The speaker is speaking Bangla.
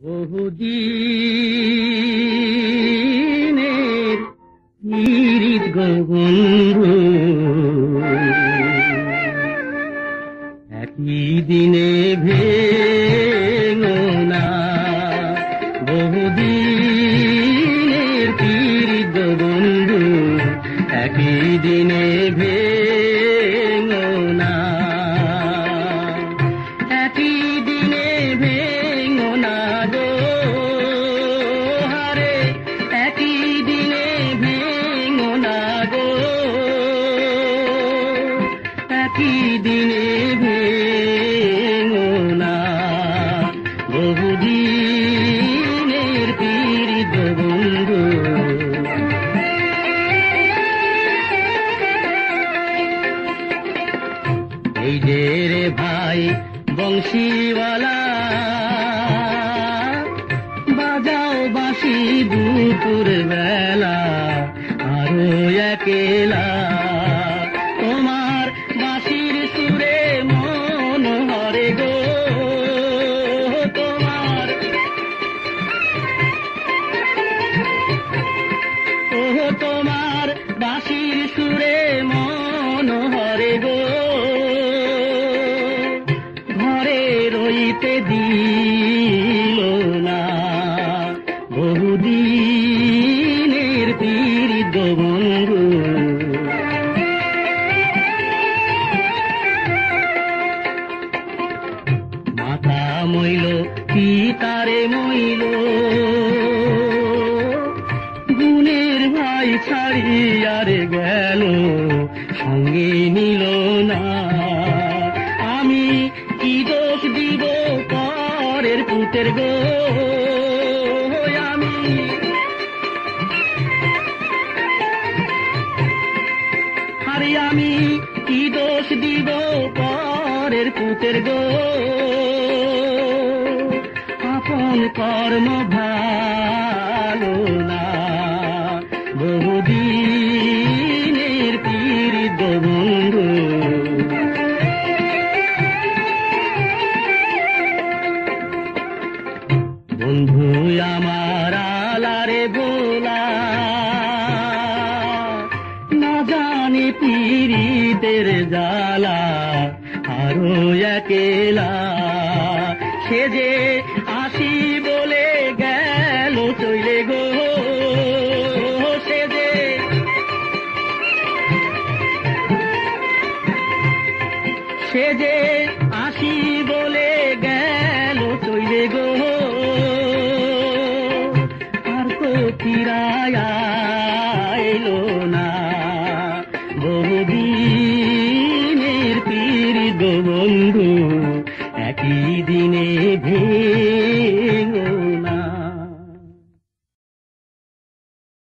বহুদিনের পীড়িত গো বন্ধু, একই দিনে ভেঙো না। বহুদিনের পীড়িত গো বন্ধু, একই দিনে ভেঙো না। একই দিনে ভেঙো না গো হারে, একই দিনে ভেঙো না গো, একই দিনে ভেঙো না। বহুদিনের পীড়িত বন্ধু, এই যে রে ভাই বংশীওয়ালা, বাজাও বাঁশি দুপুর বেলা, আরো একেলা তোমার বাঁশির সুরে মন হরে গো। তোমার তোমার বাঁশির সুরে মন হরে গো, ঘরে রইতে দিল না। বহুদিনের পীড়িত বন্ধু, মাথা মইল পিতারে মইল, গুণের ভাই ছাড়িয়ারে গেল, সঙ্গে নিল না। আমি কি দোষ দিব পরের পুতের গো, আমি কি দোষ দিব পরের পুতের গো। আপন কর্ম ভালো না, বহুদিনের পীড়িত বন্ধু। বন্ধু আমার আলারে বোলা, না জানি পীড়িতের জ্বালা, আরো একেলা সে যে আসি বলে গেল চলে গো। সে যে আসি বলে গেল চলে গো, আর তো ফিরায়া এলো না। বহুদিনের পীড়িত বন্ধু, একই দিনে